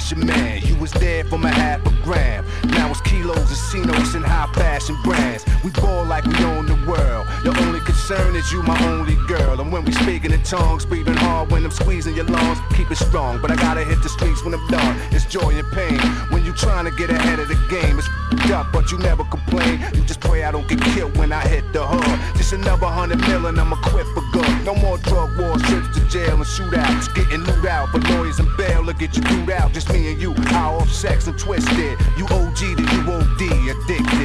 that's your man. You was there for my half a gram. Now it's kilos and Cinos and high fashion brands. We ball like we own the world. Your only concern is you, my only girl. And when we speaking in tongues, breathing hard when I'm squeezing your lungs, keep it strong. But I gotta hit the streets when I'm done. It's joy and pain when you trying to get ahead of the game. It's up, but you never complain. You just pray I don't get killed when I hit the hood. Just another 100 million, I'm equipped for good. No more drug wars, trips to jail and shootouts. Getting loot out for lawyers and bail to get you through out. Just me and you, high off sex and twisted. You OG to you OD, addicted.